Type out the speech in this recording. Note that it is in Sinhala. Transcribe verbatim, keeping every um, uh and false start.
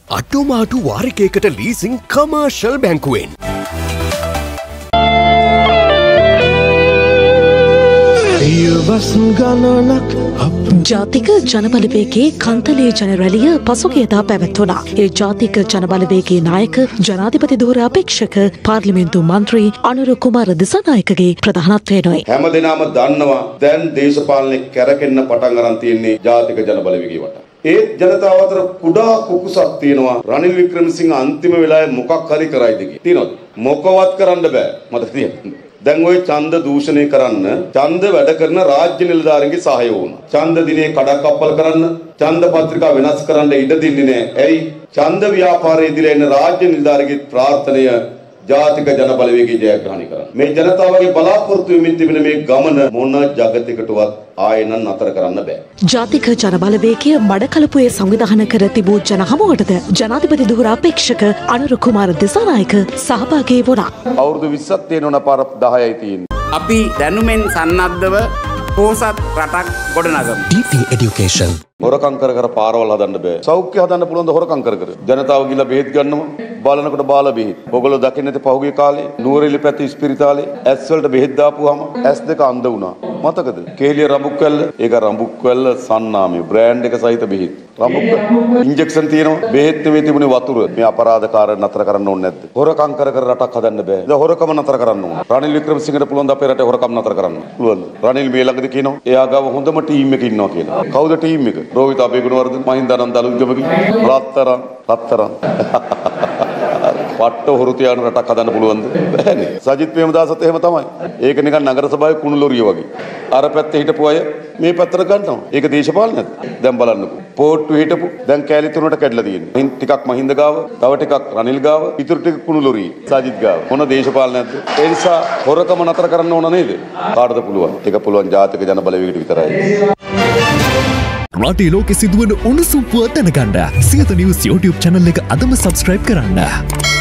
අටුමාටු වාරිකයකට ලීසින් කමර්ෂල් බැංකුවෙන්. ජාතික ජනබලවේගයේ කන්තලේ ජනරැලිය පසුගියදා පැවැත්වුණා. ඒ ජාතික ජනබලවේගයේ නායක ජනාධිපති ධුර අපේක්ෂක පාර්ලිමේන්තු මන්ත්‍රී අනුර කුමාර දිසානායකගේ ප්‍රධානත්වයෙනුයි. හැමදෙනාම දන්නවා දැන් දේශපාලනේ කැරකෙන්න පටන් අරන් තියෙන්නේ ජාතික ජනබලවේගය වට. ඒ ජනතාව අතර කුඩා කුකුසක් තියෙනවා. රනිල් වික්‍රමසිංහ අන්තිම වෙලාවේ මොකක් හරි කරයිද කියලා. තියෙනවද? මොකවත් කරන්න බෑ. මට තියෙනවා. දැන් ওই ඡන්ද දූෂණය කරන්න ඡන්ද වැඩ කරන රාජ්‍ය නිලධාරීන්ගේ සහාය වුණා. ඡන්ද දිනේ කඩක්කප්පල් කරන්න ඡන්ද පත්‍රිකා වෙනස් කරන්න ඉඩ දෙන්නේ නැහැ. ඇයි? ඡන්ද ව්‍යාපාරයේ ඉදිරියේ ඉන්න රාජ්‍ය නිලධාරීගේ ප්‍රාර්ථනය ජාතික ජනබලවේගයේ ජයග්‍රහණය කරන්න. මේ ජනතාවගේ බලාපොරොත්තු වෙමින් තිබෙන මේ ගමන මොන ජගතයකටවත් ආයෙ නම් නතර කරන්න බෑ. ජාතික ජනබලවේගය මඩකලපුවේ සංවිධානය කර තිබූ ජනහමුවටද ජනාධිපති ධුර අපේක්ෂක අනුර කුමාර දිසානායක සහභාගී වුණා. අවුරුදු විස්සක් තියෙනවන පාර දහයයි තියෙන්නේ. අපි දැනුමෙන් සන්නද්ධව පෝසත් රටක් ගොඩනගමු. DP education. හොරකම් කර කර පාරවල් හදන්න බෑ. සෞඛ්‍ය හදන්න පුළුවන් ද හොරකම් කර කර. ජනතාව ගිහලා බෙහෙත් ගන්නවා. බලනකොට බාල බෙහෙත්. ඔයගොල්ලෝ දකින්නේ නැති පහුගිය කාලේ නුවරඑළිය පැත්තේ ඉස්පිරිතාලේ ඇස් වලට බෙහෙත් දාපුවාම ඇස් දෙක අන්ධ වුණා. මතකද? කේලිය රඹුක්වැල්ල. ඒක රඹුක්වැල්ල සන්නාමයේ බ්‍රෑන්ඩ් එක සහිත බෙහෙත්. රඹුක්වැල්ල ඉන්ජෙක්ෂන් තියෙනවා. බෙහෙත් නෙමෙයි තිබුණේ වතුර. මේ අපරාධකාරයන් නතර කරන්න ඕනේ නැද්ද? හොරකම් කර කර රටක් හදන්න බෑ. දැන් හොරකම නතර කරන්න ඕනේ. රනිල් වික්‍රමසිංහට පුළුවන් ද අපේ රටේ හොරකම් නතර කරන්න? පුළුවන්. රනිල් මේ ළඟදී කියනවා එයා ගාව හොඳම ටීම් එක ඉන්නවා කියලා. කවුද ටීම් එක? රෝහිත අබේගුණවර්ධන, මහින්දානන්ද අලුත්ගමගේ, රත්තරන්, රත්තරන්. පට්ට හොරු තියාන රටක් හදන්න පුළුවන්ද? බෑනේ. සජිත් ප්‍රේමදාසත් එහෙම තමයි. ඒක නිකන් නගර සභාවේ කුණු ලොරිය වගේ. අර පැත්තේ හිටපු අය මේ පැත්තට ගන්නවා. ඒක දේශපාලනයක්ද? දැන් බලන්නකෝ. පෝට්ටු හිටපු දැන් කෑලි තුනට කැඩලා තියෙනවා. හින් ටිකක් මහින්ද ගාව, තව ටිකක් රනිල් ගාව, ඉතුරු ටික කුණු ලොරිය. සජිත් ගාව. මොන දේශපාලනයක්ද? ඒ නිසා හොරකම නතර කරන්න ඕන නේද? කාටද පුළුවන්? ඒක පුළුවන් ජාතික ජන බලවේගයට විතරයි. රටේ ලෝකෙ සිදුවන උණුසුම් පුවත් දැනගන්න සියත නිවුස් YouTube channel එක අදම subscribe කරන්න.